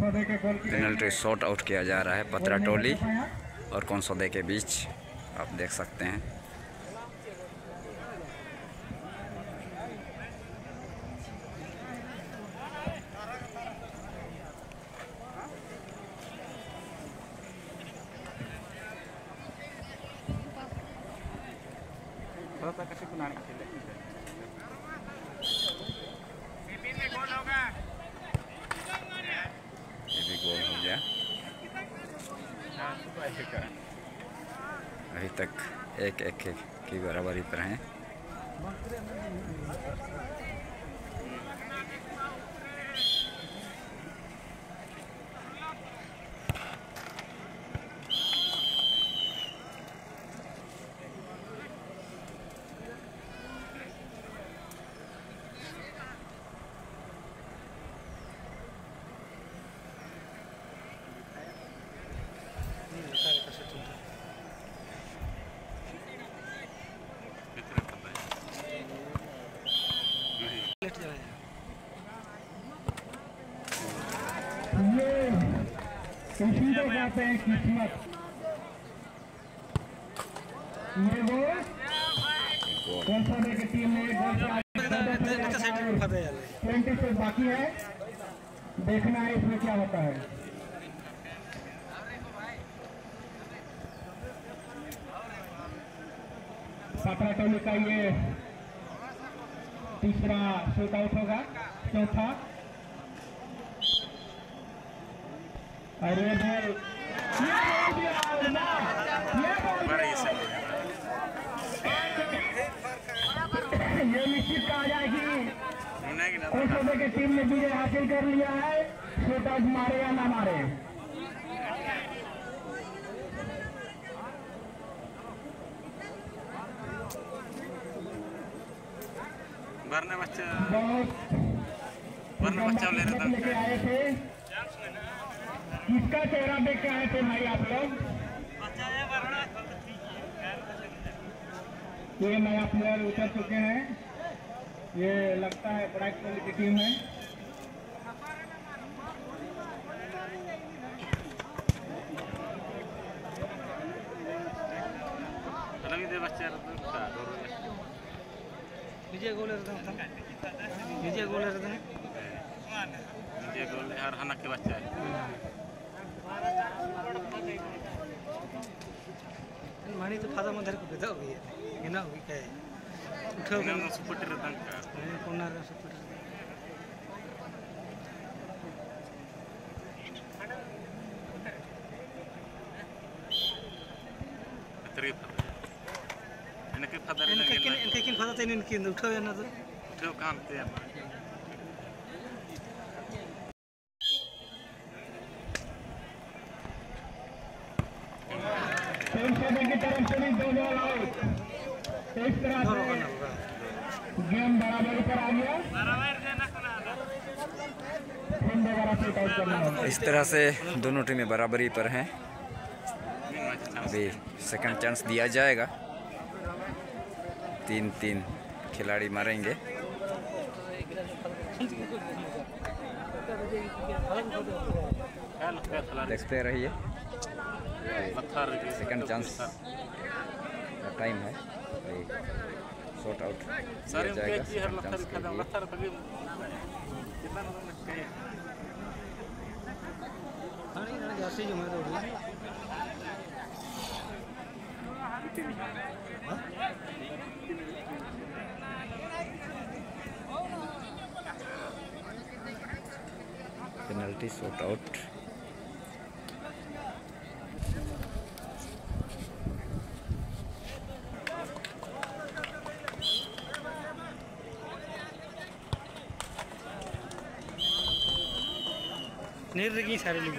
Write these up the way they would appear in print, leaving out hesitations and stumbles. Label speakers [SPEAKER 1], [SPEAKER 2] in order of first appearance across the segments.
[SPEAKER 1] Penalty shot out किया जा रहा है पतरा टोली और कौनसोदे के बीच, आप देख सकते हैं। ये भी गोल हो गया। अभी तक एक की बराबरी पर हैं।
[SPEAKER 2] इसी को कहते हैं किस्मत। ये वो कौनसोदे की टीम ने 20 से बाकी है, देखना है इसमें क्या होता है। पतरा टोली का ये तीसरा शूट आउट होगा, चौथा। अरे भाई ये निश्चित कहा जाए कि कौनसोदे की टीम ने विजय हासिल कर लिया है, शूट आउट मारे या ना मारे।
[SPEAKER 3] वरना बच्चा ले
[SPEAKER 2] लेके आए थे। किसका चेहरा देख के आए थे भाई आप लोग? ये नया प्लेयर उतर चुके हैं, ये लगता है ब्राइट कोहली की टीम है।
[SPEAKER 3] विजय गोल हर हनक के बच्चा है। मानी तो फादा मंदिर को बेदा हुई है, ना हुई क्या है उठो के सुपटर तंग का कोना रे सुपटर तरीफ इनके फादर इनके किन फादा ते इनके उठो या ना तो उठो काम ते
[SPEAKER 2] कौनसोदे की तरफ से भी 2 बॉल आउट। इस तरह से गेम बराबरी पर आ गया।
[SPEAKER 1] इस तरह से दोनों टीमें बराबरी पर हैं। अभी सेकंड चांस दिया जाएगा, 3-3 खिलाड़ी मारेंगे। देखते रहिए, सेकंड चांस का टाइम है, शॉट आउट किया जाएगा सेकंड चांस के लिए। Penalty shot out.
[SPEAKER 3] निर्गी सारे लोग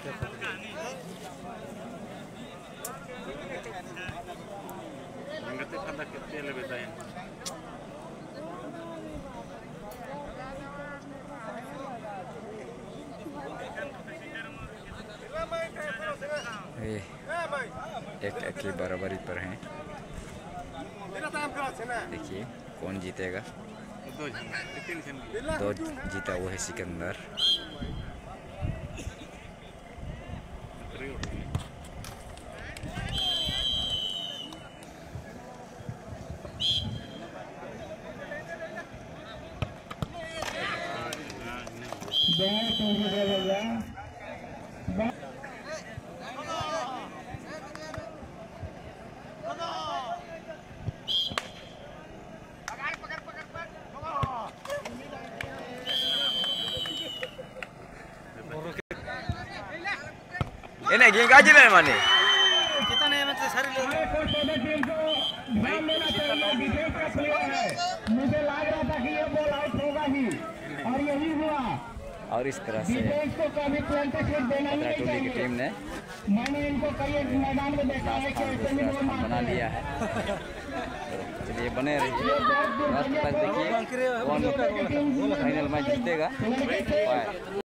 [SPEAKER 1] एक की बराबरी पर हैं। देखिए कौन जीतेगा। 2 जीता वो है सिकंदर।
[SPEAKER 2] बहुत हो गया।
[SPEAKER 1] ini geng gaji lah mana?
[SPEAKER 3] kita नहीं मतलब सारी लोग
[SPEAKER 2] टीम को ध्यान देना चाहिए, डिफेंस का प्लेयर है, मुझे लग रहा था कि ये बॉल आउट होगा ही और यही हुआ।
[SPEAKER 1] और इस तरह से
[SPEAKER 2] डिफेंस को कभी प्लांटेड देना नहीं
[SPEAKER 1] टोली की
[SPEAKER 2] चाहिए।
[SPEAKER 1] टीम ने
[SPEAKER 2] मैंने इनको कई मैदान में देखा है कि ऐसे भी बॉल
[SPEAKER 1] बना लिया है। चलिए बने रहिए, लास्ट तक देखिए कौन फाइनल मैच जीतेगा।